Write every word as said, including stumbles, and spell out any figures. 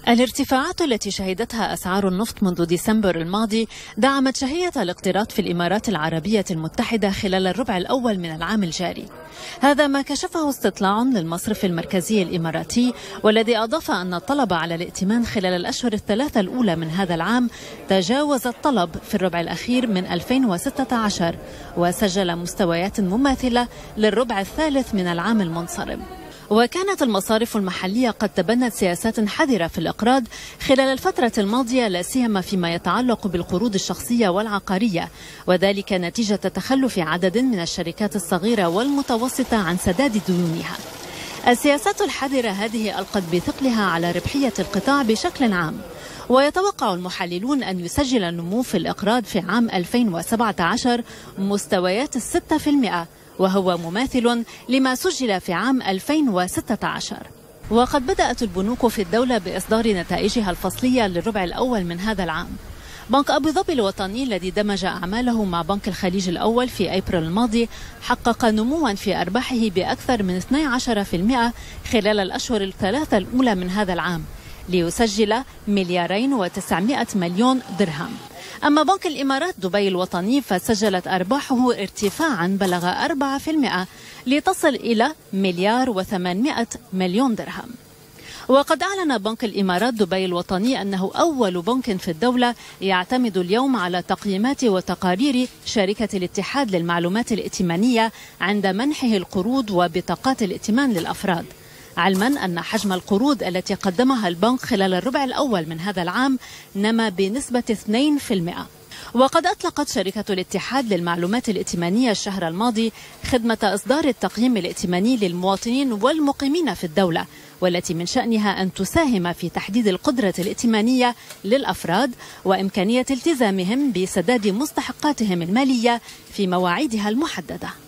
الارتفاعات التي شهدتها أسعار النفط منذ ديسمبر الماضي دعمت شهية الاقتراض في الإمارات العربية المتحدة خلال الربع الأول من العام الجاري. هذا ما كشفه استطلاع للمصرف المركزي الإماراتي، والذي أضاف أن الطلب على الائتمان خلال الأشهر الثلاثة الأولى من هذا العام تجاوز الطلب في الربع الأخير من ألفين وستة عشر، وسجل مستويات مماثلة للربع الثالث من العام المنصرم. وكانت المصارف المحلية قد تبنت سياسات حذرة في الإقراض خلال الفترة الماضية، لا سيما فيما يتعلق بالقروض الشخصية والعقارية، وذلك نتيجة تخلف عدد من الشركات الصغيرة والمتوسطة عن سداد ديونها. السياسات الحذرة هذه ألقت بثقلها على ربحية القطاع بشكل عام، ويتوقع المحللون أن يسجل النمو في الإقراض في عام ألفين وسبعة عشر مستويات الستة في المئة، وهو مماثل لما سجل في عام ألفين وستة عشر. وقد بدأت البنوك في الدولة بإصدار نتائجها الفصلية للربع الأول من هذا العام. بنك أبو ظبي الوطني الذي دمج أعماله مع بنك الخليج الأول في أبريل الماضي حقق نموا في أرباحه بأكثر من اثني عشر بالمئة خلال الأشهر الثلاثة الأولى من هذا العام، ليسجل مليارين وتسعمئة مليون درهم. أما بنك الإمارات دبي الوطني فسجلت أرباحه ارتفاعا بلغ أربعة بالمئة لتصل إلى مليار وثمانمئة مليون درهم. وقد أعلن بنك الإمارات دبي الوطني أنه أول بنك في الدولة يعتمد اليوم على تقييمات وتقارير شركة الاتحاد للمعلومات الائتمانية عند منحه القروض وبطاقات الائتمان للأفراد، علما أن حجم القروض التي قدمها البنك خلال الربع الأول من هذا العام نما بنسبة اثنين بالمئة. وقد أطلقت شركة الاتحاد للمعلومات الائتمانية الشهر الماضي خدمة إصدار التقييم الائتماني للمواطنين والمقيمين في الدولة، والتي من شأنها أن تساهم في تحديد القدرة الائتمانية للأفراد وإمكانية التزامهم بسداد مستحقاتهم المالية في مواعيدها المحددة.